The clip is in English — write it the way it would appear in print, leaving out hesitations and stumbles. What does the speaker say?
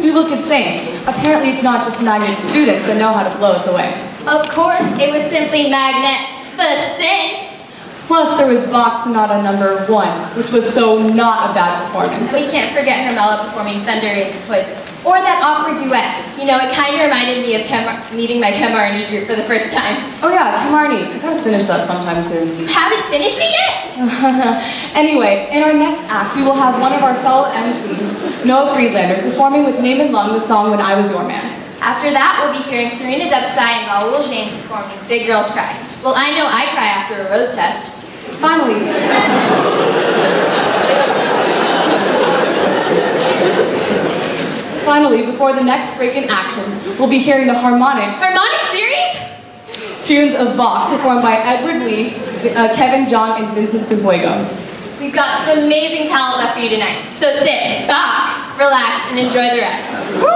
do look insane. Apparently it's not just magnet students that know how to blow us away. Of course, it was simply magnificent. Plus, there was Bach Sonata No. 1, which was so not a bad performance. We can't forget Hermela performing Thunder in Poison. Or that opera duet. You know, it kind of reminded me of meeting my Kemarni group for the first time. Oh yeah, Kemarni. I gotta finish that sometime soon. Haven't finished it yet? Anyway, in our next act, we will have one of our fellow MCs, Noah Friedlander, performing with Name and Lung the song When I Was Your Man. After that, we'll be hearing Serena Dubsai and Raoul Jane performing Big Girls Cry. Well, I know I cry after a rose test. Finally, before the next break in action, we'll be hearing the Harmonic series tunes of Bach, performed by Edward Lee, Kevin John, and Vincent Cifuego. We've got some amazing talent left for you tonight, so sit back, relax, and enjoy the rest.